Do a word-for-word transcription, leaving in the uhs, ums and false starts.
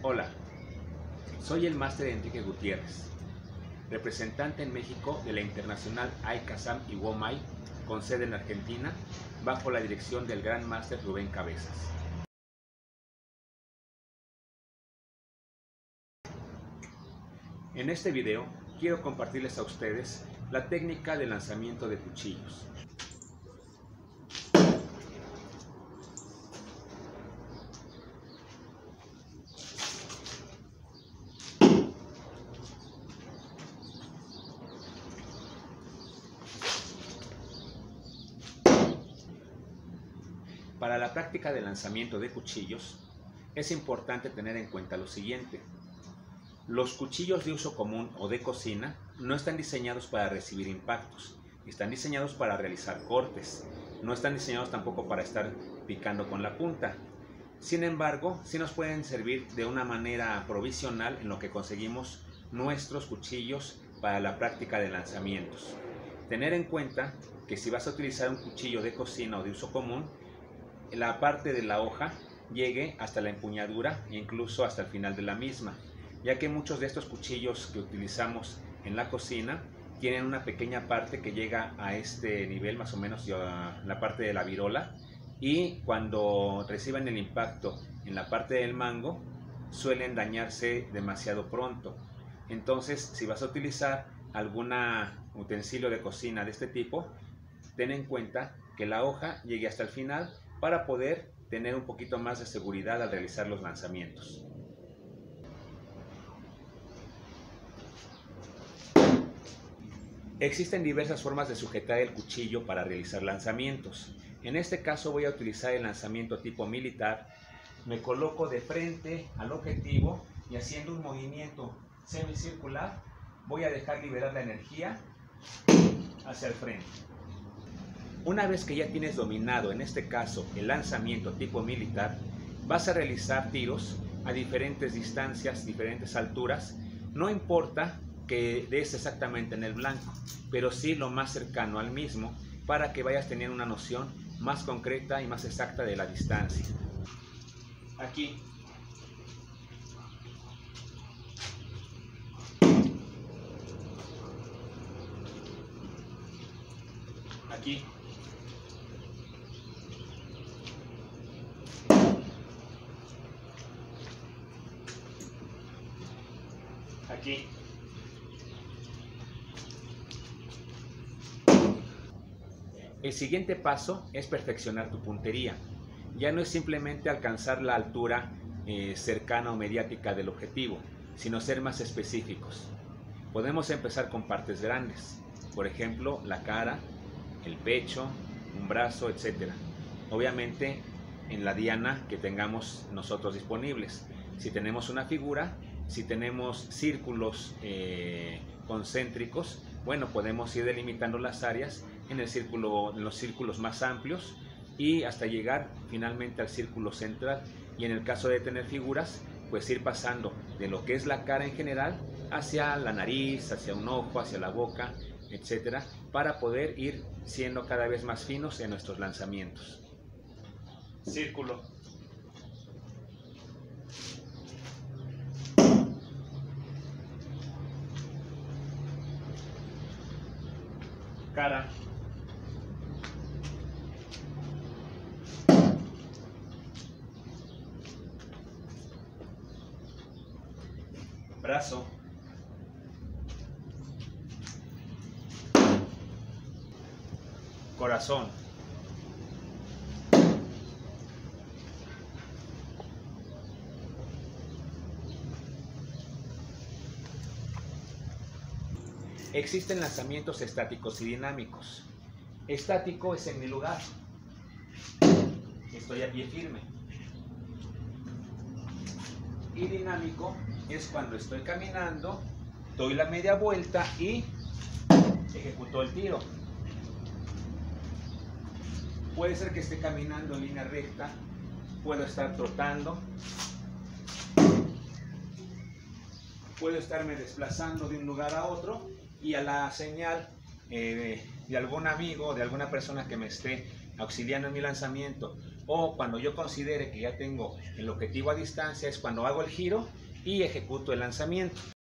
Hola, soy el máster Enrique Gutiérrez, representante en México de la Internacional ICASAM y WOMAI, con sede en Argentina, bajo la dirección del Gran Máster Rubén Cabezas. En este video quiero compartirles a ustedes la técnica de lanzamiento de cuchillos. Para la práctica de lanzamiento de cuchillos, es importante tener en cuenta lo siguiente. Los cuchillos de uso común o de cocina no están diseñados para recibir impactos, están diseñados para realizar cortes, no están diseñados tampoco para estar picando con la punta. Sin embargo, sí nos pueden servir de una manera provisional en lo que conseguimos nuestros cuchillos para la práctica de lanzamientos. Tener en cuenta que si vas a utilizar un cuchillo de cocina o de uso común, la parte de la hoja llegue hasta la empuñadura e incluso hasta el final de la misma, ya que muchos de estos cuchillos que utilizamos en la cocina tienen una pequeña parte que llega a este nivel, más o menos la parte de la virola, y cuando reciben el impacto en la parte del mango suelen dañarse demasiado pronto. Entonces, si vas a utilizar algún utensilio de cocina de este tipo, ten en cuenta que la hoja llegue hasta el final para poder tener un poquito más de seguridad al realizar los lanzamientos. Existen diversas formas de sujetar el cuchillo para realizar lanzamientos. En este caso voy a utilizar el lanzamiento tipo militar. Me coloco de frente al objetivo y haciendo un movimiento semicircular voy a dejar liberar la energía hacia el frente. Una vez que ya tienes dominado, en este caso, el lanzamiento tipo militar, vas a realizar tiros a diferentes distancias, diferentes alturas. No importa que des exactamente en el blanco, pero sí lo más cercano al mismo para que vayas teniendo una noción más concreta y más exacta de la distancia. Aquí. Aquí. Aquí. El siguiente paso es perfeccionar tu puntería. Ya no es simplemente alcanzar la altura eh, cercana o mediática del objetivo, sino ser más específicos. Podemos empezar con partes grandes, por ejemplo, la cara, el pecho, un brazo, etcétera. Obviamente en la diana que tengamos nosotros disponibles. Si tenemos una figura, si tenemos círculos eh, concéntricos, bueno, podemos ir delimitando las áreas en, el círculo, en los círculos más amplios y hasta llegar finalmente al círculo central. Y en el caso de tener figuras, pues ir pasando de lo que es la cara en general hacia la nariz, hacia un ojo, hacia la boca, etcétera, para poder ir siendo cada vez más finos en nuestros lanzamientos. Círculo. Cara. Brazo. Corazón. Existen lanzamientos estáticos y dinámicos. Estático es en mi lugar. Estoy a pie firme. Y dinámico es cuando estoy caminando, doy la media vuelta y ejecuto el tiro. Puede ser que esté caminando en línea recta, puedo estar trotando, puedo estarme desplazando de un lugar a otro y a la señal eh, de algún amigo, de alguna persona que me esté auxiliando en mi lanzamiento o cuando yo considere que ya tengo el objetivo a distancia es cuando hago el giro y ejecuto el lanzamiento.